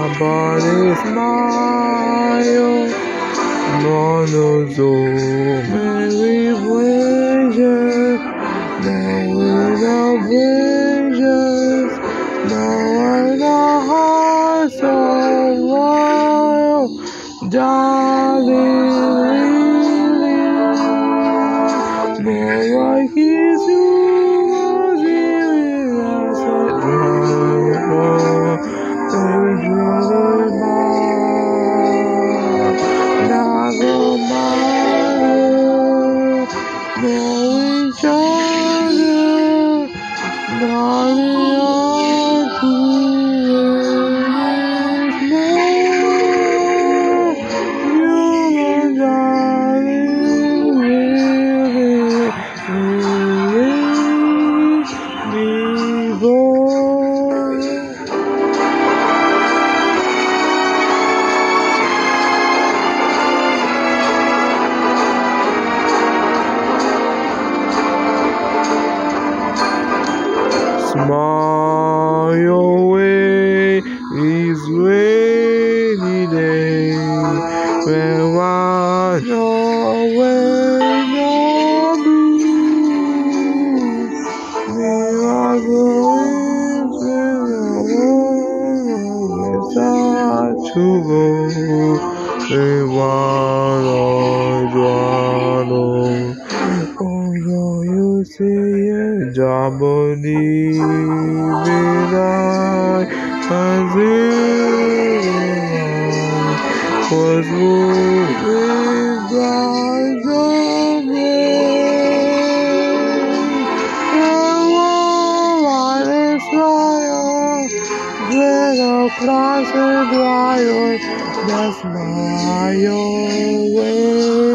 somebody smile. No, so many bridges, no without bridges, no in a heart so wild, darling, more like he's yours, each other, darling, our human, darling, really before. Smile your way these rainy days, when I know when you're blue. We are going to go. We want to oh, you see a Jamoni midnight, and was moving by the rain. And one is fire, little class and dryer, that's my way.